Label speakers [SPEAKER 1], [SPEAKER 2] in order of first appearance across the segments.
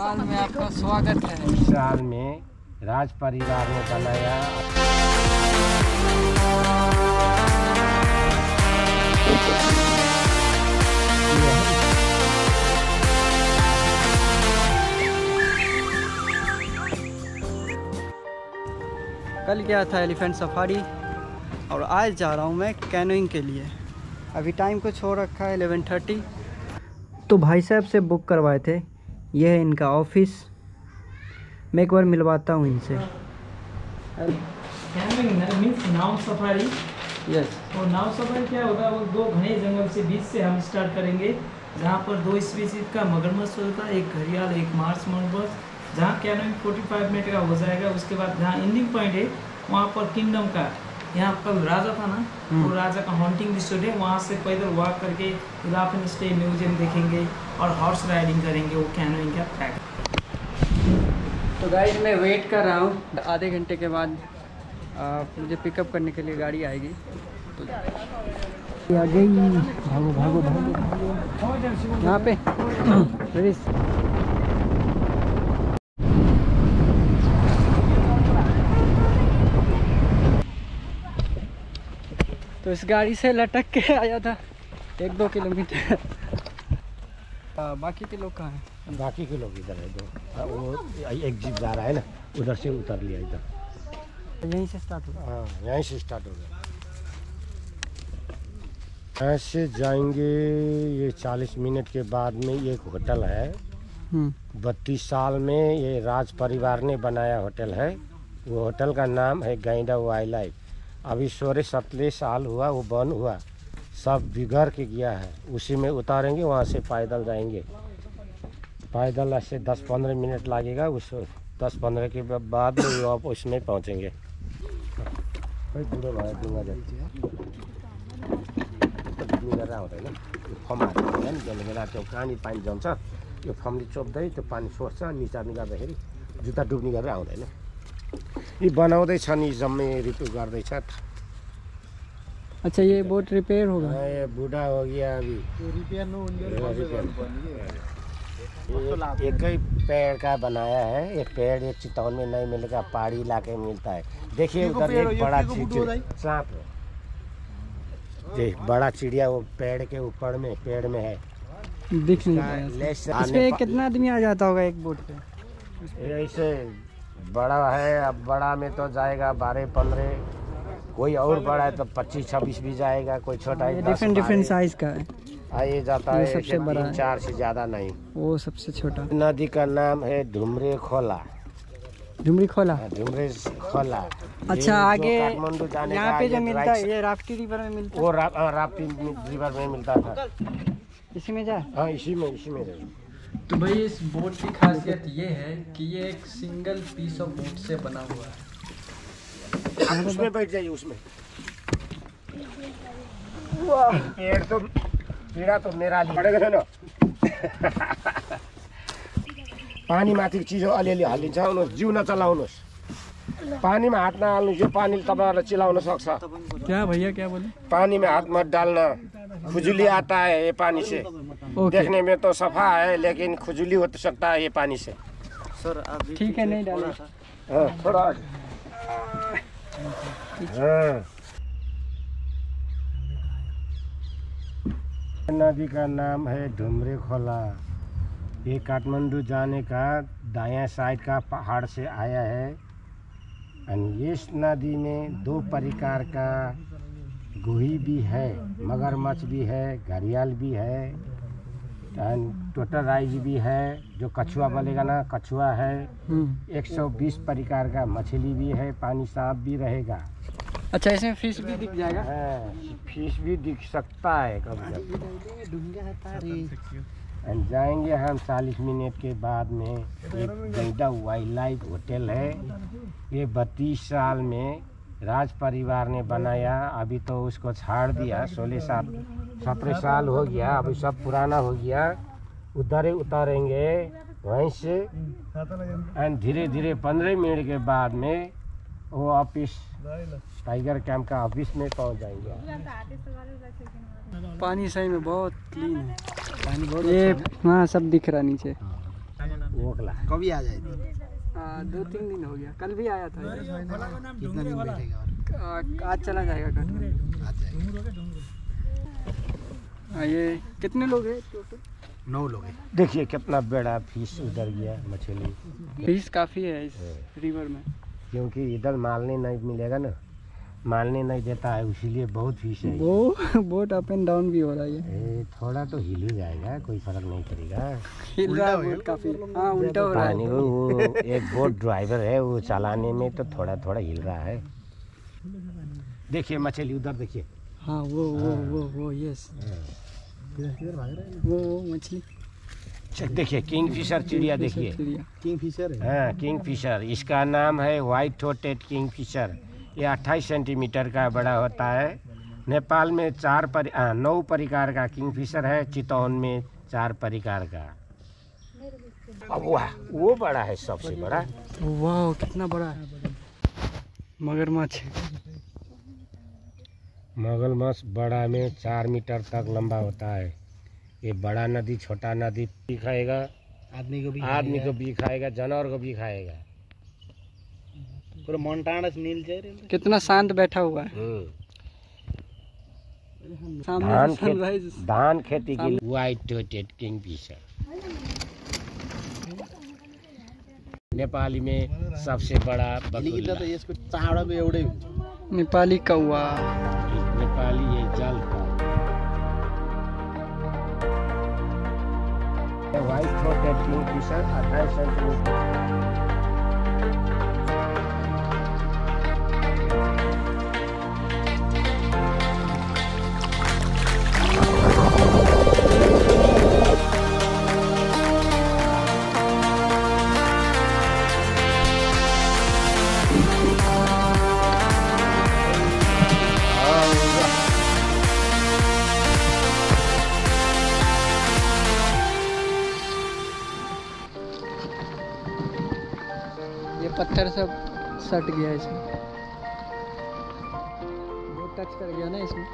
[SPEAKER 1] साल में आपका स्वागत है।
[SPEAKER 2] इस साल में राज परिवार ने बनाया।
[SPEAKER 1] कल गया था एलिफेंट सफारी और आज जा रहा हूँ मैं कैनोइंग के लिए। अभी टाइम कुछ हो रखा है 11:30। तो भाई साहब से बुक करवाए थे, ये है इनका ऑफिस। मैं एक बार मिलवाता हूँ इनसे।
[SPEAKER 3] कैनोइंग मीन्स नाव सफारी।
[SPEAKER 1] यस।
[SPEAKER 3] और नाव सफारी क्या होगा, वो दो घने जंगल से बीच से हम स्टार्ट करेंगे, जहाँ पर दो स्पीसीज का मगरमच्छ होता है, एक घड़ियाल एक मार्स मगरमच्छ। जहाँ कैनोइंग 45 मिनट का हो जाएगा। उसके बाद जहाँ एंडिंग पॉइंट है वहाँ पर किंगडम का, यहाँ कल राजा था ना, वो राजा का हॉन्टिंग रिसोर्ट है, वहाँ से पैदल वॉक करके इलाफेंट स्टे म्यूजियम देखेंगे और हॉर्स राइडिंग करेंगे। वो कैनोइंग का पैक।
[SPEAKER 1] तो गाइस मैं वेट कर रहा हूँ, आधे घंटे के बाद मुझे पिकअप करने के लिए गाड़ी आएगी। तो आ गई, भागो भागो भागो यहाँ पे। तो इस गाड़ी से लटक के आया था 1-2 किलोमीटर। बाकी के लोग कहाँ हैं?
[SPEAKER 2] बाकी के लोग इधर है दो। वो एक जीप जा रहा है ना, उधर से उतर लिया इधर।
[SPEAKER 1] यहीं से स्टार्ट होगा?
[SPEAKER 2] हाँ, यहीं से स्टार्ट होगा। यहाँ से जाएंगे। ये 40 मिनट के बाद में एक होटल है। 32 साल में ये राज परिवार ने बनाया होटल है। वो होटल का नाम है गैंडा वाइल्ड लाइफ। अभी 16-17 साल हुआ वो बंद हुआ, सब बिगड़ के गया है। उसी में उतारेंगे, वहाँ से पैदल जाएंगे। पैदल ऐसे 10-15 मिनट लगेगा। उस 10-15 के बाद में आप उसमें पहुँचेंगे। बेला त्यो कहाँनिर पानी जम्छ, यो फम्ली चोप्दै त्यो पानी सोर्छ, निचार्ने गर्दाखेरि जुत्ता डुब्ने गरेर आउँदैन। ये बनाउँदैछ नि, जम्मै रिपेयर गर्दैछ।
[SPEAKER 1] अच्छा, ये बोट रिपेयर होगा?
[SPEAKER 2] ये बूढ़ा हो गया अभी। एक ही पेड़ का बनाया है। एक पेड़ एक चितौन में नहीं मिलेगा, पहाड़ी इलाके में मिलता है। देखिए उधर एक बड़ा सांप है, बड़ा चिड़िया वो पेड़ के ऊपर में, पेड़ में है,
[SPEAKER 1] दिख नहीं रहा। इसमें कितना आदमी आ जाता होगा एक बोट पे?
[SPEAKER 2] ऐसे बड़ा है, अब बड़ा में तो जाएगा 12-15, कोई और बड़ा है तो 25-26 भी जाएगा, कोई छोटा है
[SPEAKER 1] डिफरेंट साइज का है।
[SPEAKER 2] आइए जाता है
[SPEAKER 1] सबसे बड़ा
[SPEAKER 2] 3-4 से ज्यादा नहीं।
[SPEAKER 1] वो सबसे छोटा।
[SPEAKER 2] नदी का नाम है ढुमरे खोला।
[SPEAKER 1] ढुमरी खोला?
[SPEAKER 2] ढुमरे खोला।
[SPEAKER 1] अच्छा, आगे
[SPEAKER 2] काठमांडू जाने
[SPEAKER 1] यहाँ पे जो मिलता है, ये राप्ती रिवर में मिलता है।
[SPEAKER 2] वो राप्ती रिवर में मिलता था।
[SPEAKER 1] इसी में जा?
[SPEAKER 2] हाँ, इसी में
[SPEAKER 3] तो भाई इस बोट की खासियत ये है कि ये एक सिंगल पीस ऑफ बोट से बना हुआ है।
[SPEAKER 2] उसमें बैठ जाइए। उसमें पेड़ा तो मेरा पड़ेगा ना। पानी माथिको चिज अलिअलि हालिन्छ, आउनुहोस्, जिउ नचलाउनुहोस्। पानीमा हात नहाल्नु, जो पानीले तपाईँहरूलाई चिलाउन सक्छ।
[SPEAKER 1] क्या भैया, क्या बोले?
[SPEAKER 2] पानी में हाथ मत डालना, खुजली आता है ये पानी से। देखने में तो सफा है लेकिन खुजली हो सकता है ये पानी से।
[SPEAKER 1] सर ठीक है, नहीं डालना।
[SPEAKER 2] हाँ, थोड़ा। हाँ। नदी का नाम है ढुमरे खोला। ये काठमांडू जाने का दायां साइड का पहाड़ से आया है। और इस नदी में 2 प्रकार का गोही भी है, मगरमच्छ भी है, घड़ियाल भी है, टोटराइज भी है, जो कछुआ बोलेगा ना, कछुआ है। 120 प्रकार का मछली भी है, पानी साफ भी रहेगा।
[SPEAKER 1] अच्छा, इसमें फिश भी दिख जाएगा?
[SPEAKER 2] हाँ, फिश भी दिख सकता है कभी। जाएंगे हम 40 मिनट के बाद में। एक गैंडा वाइल्ड लाइफ होटल है। ये 32 साल में राज परिवार ने बनाया। अभी तो उसको छाड़ दिया, 16-17 साल हो गया, अभी सब पुराना हो गया। उधर उतारेंगे वहीं से, एंड धीरे धीरे 15 मिनट के बाद में वो ऑफिस, टाइगर कैंप का ऑफिस में पहुंच जाएंगे।
[SPEAKER 1] पानी सही में बहुत क्लीन है, पानी बहुत ये। हाँ, सब दिख रहा नीचे।
[SPEAKER 2] ओखला।
[SPEAKER 4] कभी आ जाएगी?
[SPEAKER 1] 2-3 दिन हो गया, कल भी आया था।
[SPEAKER 4] कितना दिन बैठेगा और?
[SPEAKER 1] आज चला जाएगा काठमांडू।
[SPEAKER 4] आ जाएगा।
[SPEAKER 1] ये कितने लोग हैं टोटल?
[SPEAKER 4] 9 लोग हैं।
[SPEAKER 2] देखिए कितना बड़ा फिश उधर गया मछली।
[SPEAKER 1] फीस काफ़ी है इस रिवर में,
[SPEAKER 2] क्योंकि इधर मालने नहीं मिलेगा ना, मालने नहीं देता है, इसीलिए बहुत फिश है।
[SPEAKER 1] वो बोट अप एंड डाउन भी हो रहा है।
[SPEAKER 2] थोड़ा तो हिल ही जाएगा, कोई फर्क नहीं पड़ेगा।
[SPEAKER 1] हिल रहा है बोट काफ़ी। हाँ, उल्टा हो रहा
[SPEAKER 2] पानी
[SPEAKER 1] है।
[SPEAKER 2] वो एक बोट ड्राइवर है, वो चलाने में तो थोड़ा थोड़ा हिल रहा है। देखिए मछली उधर देखिए।
[SPEAKER 1] हाँ, वो यस, वो मछली।
[SPEAKER 2] देखिए किंगफिशर चिड़िया देखिए।
[SPEAKER 4] किंगफिशर है।
[SPEAKER 2] हाँ किंगफिशर, इसका नाम है व्हाइट थ्रोटेड किंगफिशर। ये 28 सेंटीमीटर का बड़ा होता है। नेपाल में 9 प्रकार का किंगफिशर है, चितौन में 4 प्रकार का। अब वो बड़ा है सबसे बड़ा।
[SPEAKER 1] वाह, कितना बड़ा है मगरमच्छ।
[SPEAKER 2] मगरमच्छ बड़ा में 4 मीटर तक लंबा होता है। ये बड़ा नदी छोटा नदी भी खाएगा, आदमी को भी खाएगा, जानवर को भी खाएगा।
[SPEAKER 4] पूरा मोन्टाना से नील जाए रे।
[SPEAKER 1] कितना शांत बैठा हुआ है। सामने से सनराइज।
[SPEAKER 2] धान खेती के लिए व्हाइट थ्रोटेड किंगफिशर नेपाली में सबसे बड़ा बकुला।
[SPEAKER 4] तो यसको चाँडा भी एउटै
[SPEAKER 1] नेपाली कौवा।
[SPEAKER 2] नेपाली ये जल का व्हाइट थ्रोटेड किंगफिशर 28 सेंटीमीटर।
[SPEAKER 1] ये पत्थर सब सट गया इसमें, वो टच कर गया ना इसमें।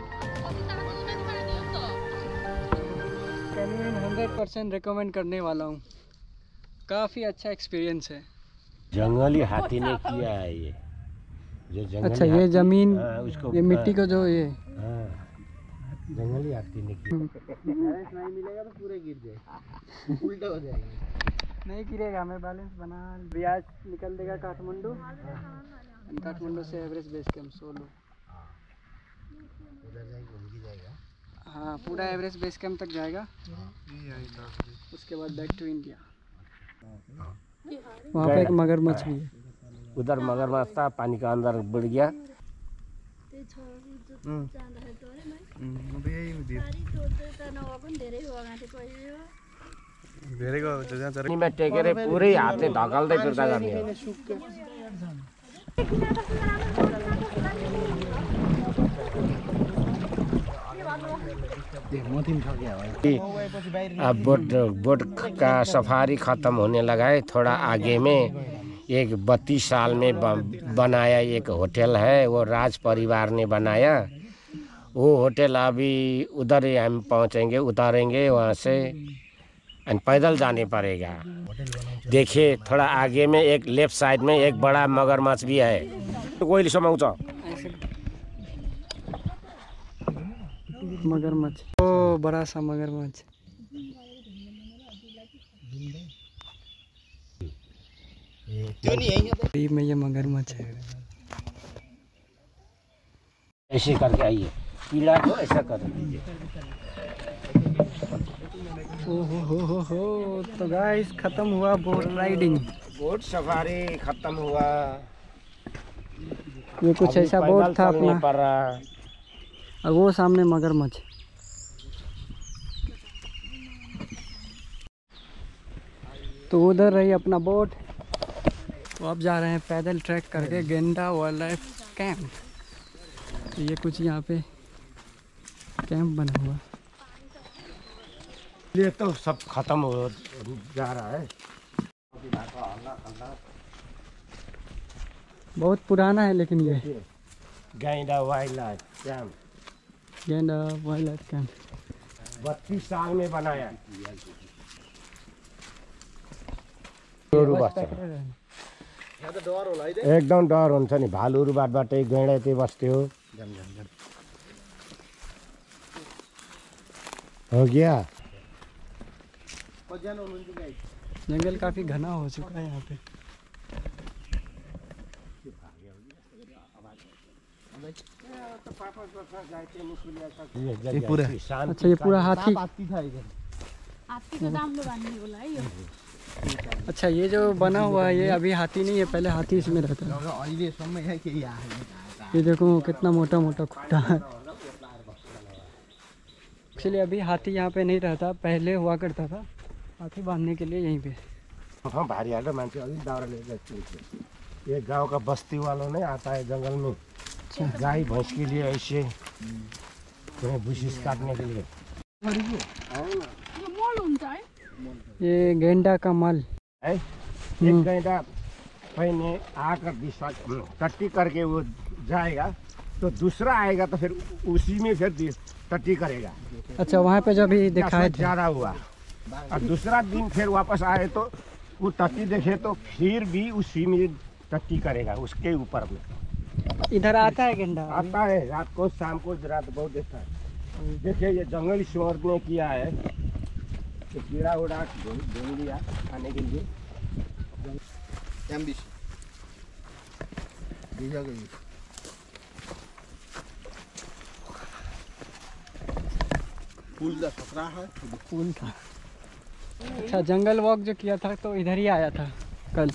[SPEAKER 1] कैन्योइंग 100% रिकमेंड करने वाला हूँ, काफ़ी अच्छा एक्सपीरियंस है।
[SPEAKER 2] जंगली हाथी ने किया है ये, जो जंगली
[SPEAKER 1] अच्छा, ये
[SPEAKER 2] हाथी,
[SPEAKER 1] जमीन,
[SPEAKER 2] उसको
[SPEAKER 1] ये मिट्टी को जो ये
[SPEAKER 2] जंगली हाथी ने किया।
[SPEAKER 4] नहीं मिलेगा तो पूरे गिर जाए, उल्टा हो जाएगा।
[SPEAKER 1] नहीं गिरेगा, मैं बैलेंस बना। रियाज निकल देगा काठमांडू, काठमांडू से एवरेस्ट बेस कैंप सोलो।
[SPEAKER 4] उधर जाएगा, घूम जाएगा।
[SPEAKER 1] हाँ, पूरा एवरेस्ट बेस कैंप तक जाएगा, उसके बाद बैक टू इंडिया। वहाँ पे एक मगरमच्छ भी है।
[SPEAKER 2] उधर मगरमच्छ था, पानी का अंदर बढ़ गया। में टेकेर पुरै हातले धकाल्दै फिर्ता गर्ने हो। अब बोट का सफारी खत्म होने लगा है। थोड़ा आगे में एक 32 साल में बनाया एक होटल है, वो राज परिवार ने बनाया। वो होटल अभी उधर ही हम पहुंचेंगे, उतारेंगे वहाँ से, पैदल जाने पड़ेगा। देखिए थोड़ा आगे में एक लेफ्ट साइड में एक बड़ा मगरमच्छ भी है। कोई समाउँछ
[SPEAKER 1] मगरमच्छ, ओ बड़ा सा मगरमच्छ। करीब में ये मगरमच्छ है।
[SPEAKER 2] ऐसे करके आइए, पीला को ऐसा कर दीजिए।
[SPEAKER 1] हो। तो गाइस, खत्म हुआ बोट राइडिंग,
[SPEAKER 2] बोट सफारी खत्म हुआ।
[SPEAKER 1] ये कुछ ऐसा बोट था अपना,
[SPEAKER 2] पर
[SPEAKER 1] और वो सामने मगरमच्छ। तो उधर रही अपना बोट। तो अब जा रहे हैं पैदल ट्रैक करके गेंडा वाइल्ड लाइफ कैंप। तो ये कुछ यहाँ पे कैंप बना हुआ।
[SPEAKER 2] ये तो सब खत्म हो जा रहा है।
[SPEAKER 1] बहुत पुराना है लेकिन ये
[SPEAKER 2] Genda wildlife camp,
[SPEAKER 1] Genda wildlife camp
[SPEAKER 2] 32 साल में बनाया। एकदम डर हुन्छ नि भालुहरूबाटै गैँडा चाहिँ बस्थ्यो हो गया।
[SPEAKER 1] जंगल काफी घना हो चुका है यहाँ पे।
[SPEAKER 2] ये पूरा
[SPEAKER 1] अच्छा ये पूरा हाथी।
[SPEAKER 5] हाथी का दाम लो बांधने बोला है ये।
[SPEAKER 1] अच्छा ये जो बना हुआ है ये अभी हाथी नहीं है, पहले हाथी इसमें रहता है। ये देखो कितना मोटा मोटा खुट्टा है। इसलिए अभी हाथी यहाँ पे नहीं रहता, पहले हुआ करता था हाथी बांधने के लिए यहीं पे।
[SPEAKER 2] हाँ भारी हाल मान्छे अलिक दाउरा लेकर ये गांव का बस्ती वालों ने आता है जंगल में गाय भैंस के लिए ऐसे बुशिस काटने के लिए।
[SPEAKER 1] ये गेंडा का मल
[SPEAKER 2] है एक गैंडा पहले आकर टट्टी करके वो जाएगा तो दूसरा आएगा तो फिर उसी में फिर टट्टी करेगा।
[SPEAKER 1] अच्छा वहाँ पे जो अभी दिखाए थे
[SPEAKER 2] ज्यादा हुआ और दूसरा दिन फिर वापस आए तो वो टट्टी देखे तो फिर भी उसी में टट्टी करेगा उसके ऊपर में।
[SPEAKER 1] इधर आता है गेंडा?
[SPEAKER 2] आता है रात को शाम को रात बहुत देखता है। देखिए ये जंगल ईश्वर ने किया है तो कीड़ा उड़ा ढूंढ लिया खाने के लिए।
[SPEAKER 1] फूल था। अच्छा जंगल वॉक जो किया था तो इधर ही आया था कल।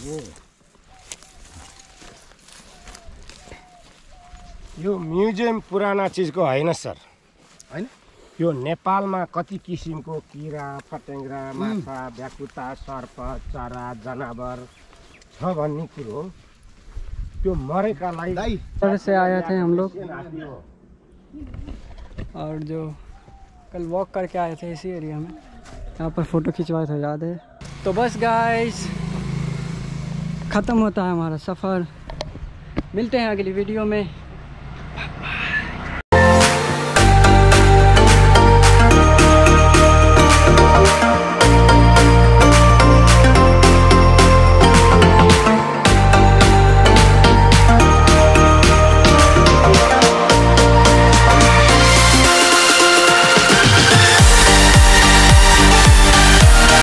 [SPEAKER 2] यो म्युजियम पुराना चीजको होइन सर, होइन यो नेपालमा कति किसिमको किरा फटेङ्ग्रा माछा भ्याकुता सर्प चरा जनावर छ भन्ने कुरो हो। त्यो मरेकालाई
[SPEAKER 1] इधर से आए थे हम लोग और जो कल वॉक करके आए थे इसी एरिया में, यहाँ पर फ़ोटो खिंचवाया था याद है। तो बस गाइस ख़त्म होता है हमारा सफ़र, मिलते हैं अगली वीडियो में।